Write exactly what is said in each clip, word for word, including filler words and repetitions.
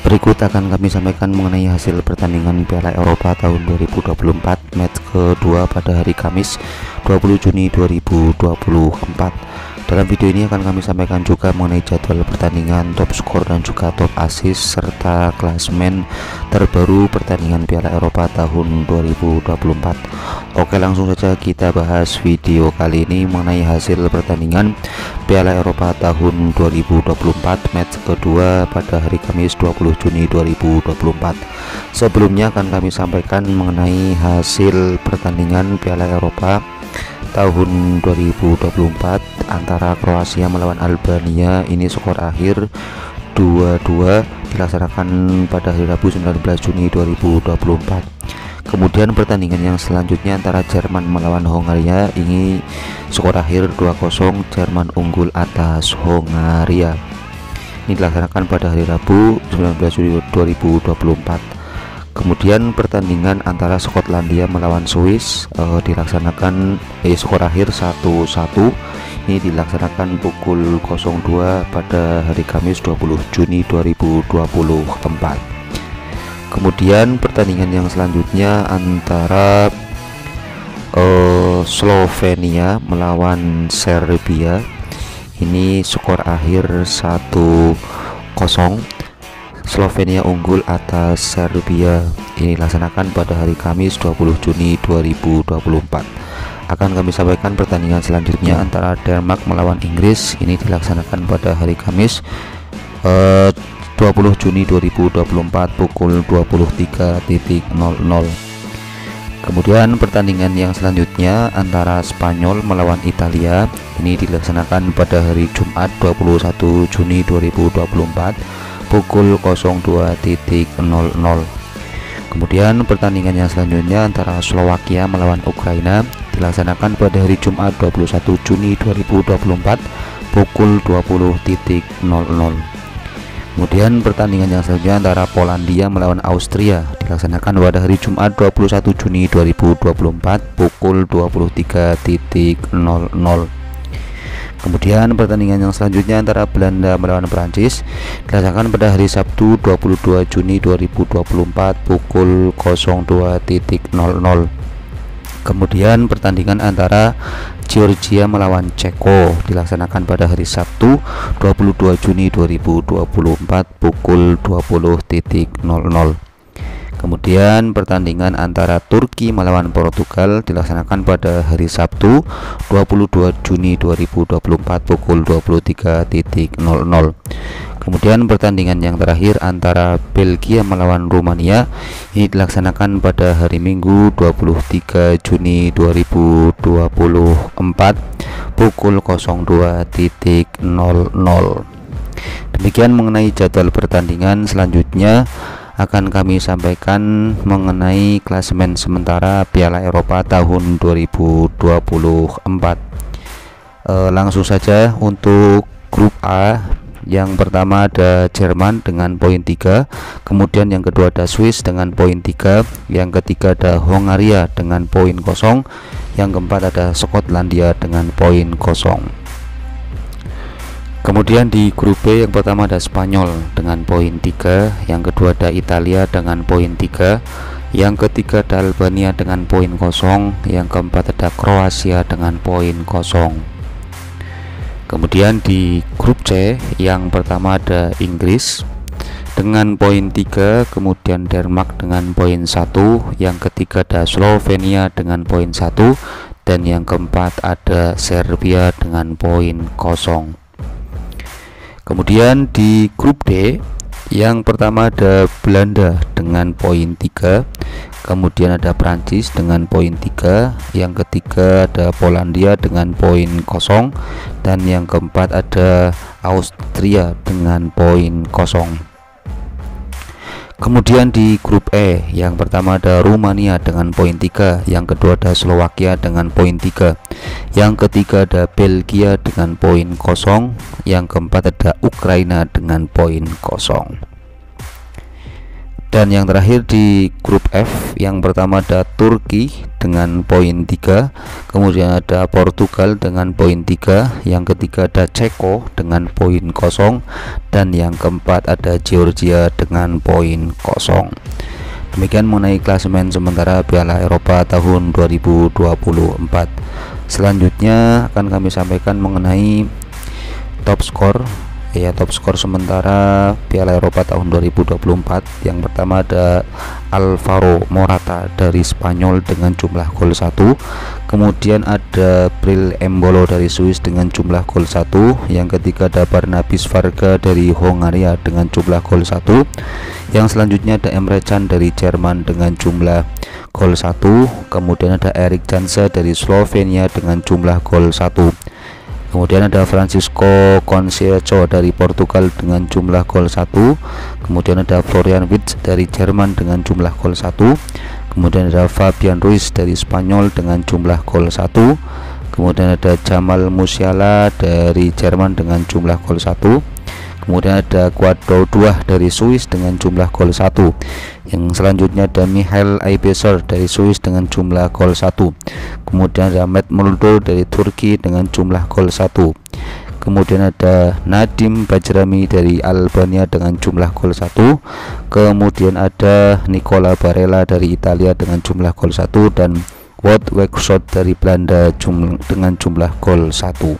Berikut akan kami sampaikan mengenai hasil pertandingan Piala Eropa tahun dua ribu dua puluh empat match kedua pada hari Kamis dua puluh Juni dua ribu dua puluh empat. Dalam video ini akan kami sampaikan juga mengenai jadwal pertandingan, top skor dan juga top assist serta klasemen terbaru pertandingan Piala Eropa tahun dua ribu dua puluh empat. Oke, langsung saja kita bahas video kali ini mengenai hasil pertandingan Piala Eropa tahun dua ribu dua puluh empat match kedua pada hari Kamis dua puluh Juni dua ribu dua puluh empat. Sebelumnya akan kami sampaikan mengenai hasil pertandingan Piala Eropa tahun dua ribu dua puluh empat antara Kroasia melawan Albania. Ini skor akhir dua dua, dilaksanakan pada hari Rabu sembilan belas Juni dua ribu dua puluh empat. Kemudian pertandingan yang selanjutnya antara Jerman melawan Hongaria, ini skor akhir dua kosong, Jerman unggul atas Hongaria. Ini dilaksanakan pada hari Rabu sembilan belas Juni dua ribu dua puluh empat. Kemudian pertandingan antara Skotlandia melawan Swiss eh, dilaksanakan eh, skor akhir satu satu. Ini dilaksanakan pukul nol dua pada hari Kamis dua puluh Juni dua ribu dua puluh empat. Kemudian pertandingan yang selanjutnya antara eh, Slovenia melawan Serbia. Ini skor akhir satu kosong, Slovenia unggul atas Serbia. Ini dilaksanakan pada hari Kamis dua puluh Juni dua ribu dua puluh empat. Akan kami sampaikan pertandingan selanjutnya antara Denmark melawan Inggris. Ini dilaksanakan pada hari Kamis eh, dua puluh Juni dua ribu dua puluh empat pukul dua puluh tiga nol nol. Kemudian pertandingan yang selanjutnya antara Spanyol melawan Italia. Ini dilaksanakan pada hari Jumat dua puluh satu Juni dua ribu dua puluh empat pukul nol dua nol nol. Kemudian pertandingan yang selanjutnya antara Slovakia melawan Ukraina dilaksanakan pada hari Jumat dua puluh satu Juni dua ribu dua puluh empat pukul dua puluh nol nol. Kemudian pertandingan yang selanjutnya antara Polandia melawan Austria dilaksanakan pada hari Jumat dua puluh satu Juni dua ribu dua puluh empat pukul dua puluh tiga nol nol. Kemudian pertandingan yang selanjutnya antara Belanda melawan Prancis dilaksanakan pada hari Sabtu dua puluh dua Juni dua ribu dua puluh empat pukul nol dua nol nol. Kemudian pertandingan antara Georgia melawan Ceko dilaksanakan pada hari Sabtu dua puluh dua Juni dua ribu dua puluh empat pukul dua puluh nol nol. Kemudian pertandingan antara Turki melawan Portugal dilaksanakan pada hari Sabtu dua puluh dua Juni dua ribu dua puluh empat pukul dua puluh tiga nol nol. Kemudian pertandingan yang terakhir antara Belgia melawan Rumania ini dilaksanakan pada hari Minggu dua puluh tiga Juni dua ribu dua puluh empat pukul nol dua nol nol. Demikian mengenai jadwal pertandingan. Selanjutnya akan kami sampaikan mengenai klasemen sementara Piala Eropa tahun dua ribu dua puluh empat. E, langsung saja untuk grup A. Yang pertama ada Jerman dengan poin tiga, kemudian yang kedua ada Swiss dengan poin tiga, yang ketiga ada Hongaria dengan poin kosong, yang keempat ada Skotlandia dengan poin kosong. Kemudian di grup B yang pertama ada Spanyol dengan poin tiga, yang kedua ada Italia dengan poin tiga, yang ketiga ada Albania dengan poin kosong, yang keempat ada Kroasia dengan poin kosong. Kemudian di grup C yang pertama ada Inggris dengan poin tiga, kemudian Denmark dengan poin satu, yang ketiga ada Slovenia dengan poin satu, dan yang keempat ada Serbia dengan poin kosong. Kemudian di grup D yang pertama ada Belanda dengan poin tiga, kemudian ada Prancis dengan poin tiga, yang ketiga ada Polandia dengan poin kosong, dan yang keempat ada Austria dengan poin kosong. Kemudian di grup E yang pertama ada Rumania dengan poin tiga, yang kedua ada Slovakia dengan poin tiga, yang ketiga ada Belgia dengan poin kosong, yang keempat ada Ukraina dengan poin kosong. Dan yang terakhir di grup F, yang pertama ada Turki dengan poin tiga, kemudian ada Portugal dengan poin tiga, yang ketiga ada Ceko dengan poin kosong, dan yang keempat ada Georgia dengan poin kosong. Demikian mengenai klasemen sementara Piala Eropa tahun dua ribu dua puluh empat. Selanjutnya akan kami sampaikan mengenai top skor, ya top skor sementara Piala Eropa tahun dua ribu dua puluh empat. Yang pertama ada Alvaro Morata dari Spanyol dengan jumlah gol satu, kemudian ada Bril Embolo dari Swiss dengan jumlah gol satu, yang ketiga ada Barnabis Varga dari Hongaria dengan jumlah gol satu, yang selanjutnya ada Emre Can dari Jerman dengan jumlah gol satu, kemudian ada Erik Jansa dari Slovenia dengan jumlah gol satu. Kemudian ada Francisco Conceição dari Portugal dengan jumlah gol satu. Kemudian ada Florian Wirtz dari Jerman dengan jumlah gol satu. Kemudian ada Fabian Ruiz dari Spanyol dengan jumlah gol satu. Kemudian ada Jamal Musiala dari Jerman dengan jumlah gol satu. Kemudian ada Guado dua dari Swiss dengan jumlah gol satu. Yang selanjutnya ada Michael Aybeser dari Swiss dengan jumlah gol satu. Kemudian ada Matt Mulder dari Turki dengan jumlah gol satu. Kemudian ada Nadim Bajrami dari Albania dengan jumlah gol satu. Kemudian ada Nicola Barella dari Italia dengan jumlah gol satu, dan Wout Weghorst dari Belanda jum dengan jumlah gol satu.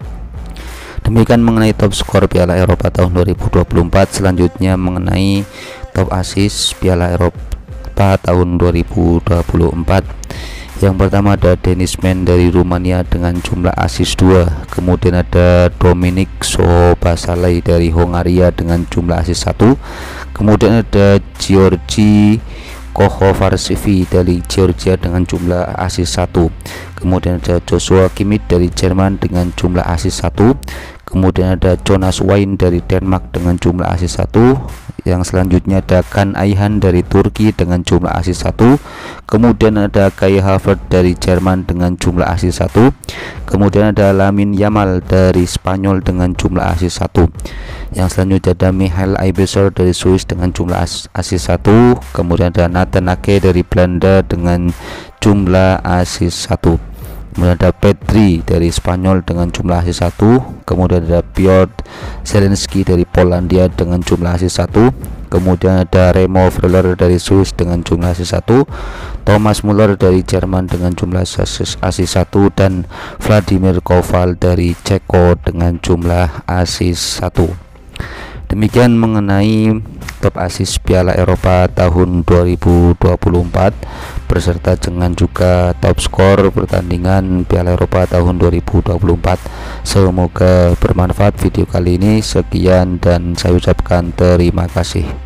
Demikian mengenai top skor Piala Eropa tahun dua ribu dua puluh empat. Selanjutnya mengenai top assist Piala Eropa tahun dua ribu dua puluh empat. Yang pertama ada Denis Men dari Rumania dengan jumlah assist dua. Kemudian ada Dominik Szoboszlai dari Hongaria dengan jumlah assist satu. Kemudian ada Georgi Kochovarsivi dari Georgia dengan jumlah assist satu. Kemudian ada Joshua Kimmich dari Jerman dengan jumlah assist satu. Kemudian ada Jonas Wind dari Denmark dengan jumlah assist satu. Yang selanjutnya ada Kan Ayhan dari Turki dengan jumlah assist satu. Kemudian ada Kai Havertz dari Jerman dengan jumlah assist satu. Kemudian ada Lamine Yamal dari Spanyol dengan jumlah assist satu. Yang selanjutnya ada Michael Aybeser dari Swiss dengan jumlah assist satu. Kemudian ada Nathan Ake dari Belanda dengan jumlah assist satu. Kemudian ada Pedri dari Spanyol dengan jumlah assist satu. Kemudian ada Piotr Zielinski dari Polandia dengan jumlah assist satu. Kemudian ada Remo Freuler dari Swiss dengan jumlah assist satu. Thomas Müller dari Jerman dengan jumlah assist satu, dan Vladimir Koval dari Ceko dengan jumlah assist satu. Demikian mengenai top assist Piala Eropa tahun dua ribu dua puluh empat beserta dengan juga top skor pertandingan Piala Eropa tahun dua ribu dua puluh empat. Semoga bermanfaat video kali ini. Sekian dan saya ucapkan terima kasih.